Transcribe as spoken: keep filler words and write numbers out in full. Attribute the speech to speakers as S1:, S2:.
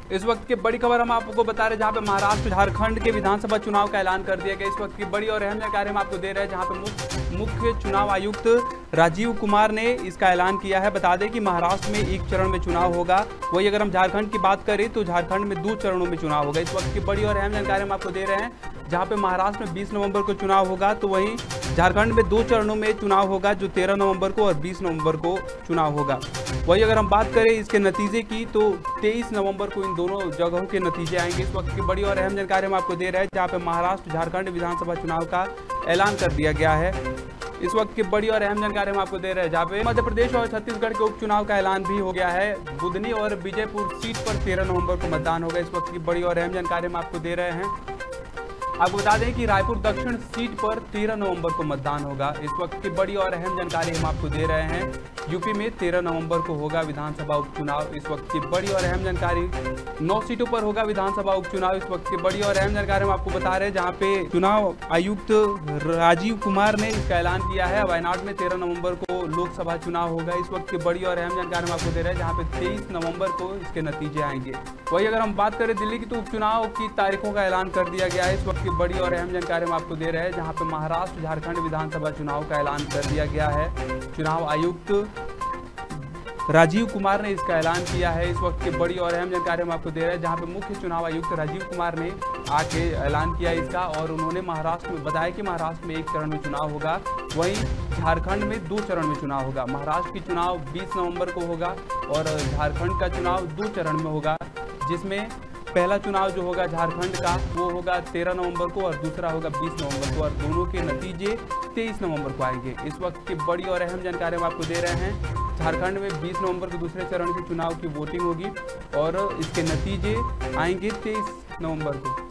S1: इस वक्त की बड़ी खबर हम आपको बता रहे हैं, जहां पे महाराष्ट्र झारखंड के विधानसभा चुनाव का ऐलान कर दिया गया। इस वक्त की बड़ी और अहम जानकारी हम आपको दे रहे हैं, जहां पे मुख्य चुनाव आयुक्त राजीव कुमार ने इसका ऐलान किया है। बता दें कि महाराष्ट्र में एक चरण में चुनाव होगा, वही अगर हम झारखंड की बात करें तो झारखंड में दो चरणों में चुनाव होगा। इस वक्त की बड़ी और अहम जानकारी हम आपको दे रहे हैं, जहां पे महाराष्ट्र में बीस नवंबर को चुनाव होगा, तो वहीं झारखंड में दो चरणों में चुनाव होगा, जो तेरह नवंबर को और बीस नवंबर को चुनाव होगा। वही अगर हम बात करें इसके नतीजे की, तो तेईस नवंबर को इन दोनों जगहों के नतीजे आएंगे। इस वक्त की बड़ी और अहम जानकारी हम आपको दे रहे हैं, जहां पे महाराष्ट्र झारखंड विधानसभा चुनाव का ऐलान कर दिया गया है। इस वक्त की बड़ी और अहम जानकारी हम आपको दे रहे हैं, जहाँ पे मध्य प्रदेश और छत्तीसगढ़ के उपचुनाव का ऐलान भी हो गया है। बुधनी और विजयपुर सीट पर तेरह नवंबर को मतदान होगा। इस वक्त की बड़ी और अहम जानकारी हम आपको दे रहे हैं। आपको बता दें कि रायपुर दक्षिण सीट पर तेरह नवंबर को मतदान होगा। इस वक्त की बड़ी और अहम जानकारी हम आपको दे रहे हैं, यूपी में तेरह नवंबर को होगा विधानसभा उपचुनाव। इस वक्त की बड़ी और अहम जानकारी, नौ सीटों पर होगा विधानसभा उपचुनाव। इस वक्त की बड़ी और अहम जानकारी हम आपको बता रहे हैं, जहां पे चुनाव आयुक्त राजीव कुमार ने इसका ऐलान किया है। वायनाड में तेरह नवंबर को लोकसभा चुनाव होगा। इस वक्त की बड़ी और अहम जानकारी हम आपको दे रहे हैं, जहाँ पे तेईस नवंबर को इसके नतीजे आएंगे। वही अगर हम बात करें दिल्ली की, तो उपचुनाव की तारीखों का ऐलान कर दिया गया है। इस वक्त बड़ी और अहम जानकारी हम आपको दे रहे हैं, जहां पे महाराष्ट्र झारखंड विधानसभा चुनाव का ऐलान कर दिया गया है। चुनाव आयुक्त राजीव कुमार ने इसका ऐलान किया है। इस वक्त की बड़ी और अहम जानकारी हम आपको दे रहे हैं, जहां पे मुख्य चुनाव आयुक्त राजीव कुमार ने आके ऐलान किया इसका, और उन्होंने महाराष्ट्र में बताया कि महाराष्ट्र में एक चरण में चुनाव होगा, वहीं झारखंड में दो चरण में चुनाव होगा। महाराष्ट्र की चुनाव बीस नवंबर को होगा और झारखंड का चुनाव दो चरण में होगा, जिसमें पहला चुनाव जो होगा झारखंड का वो होगा तेरह नवंबर को और दूसरा होगा बीस नवंबर को, और दोनों के नतीजे तेईस नवंबर को आएंगे। इस वक्त की बड़ी और अहम जानकारी हम आपको दे रहे हैं, झारखंड में बीस नवंबर को दूसरे चरण के चुनाव की वोटिंग होगी और इसके नतीजे आएंगे तेईस नवंबर को।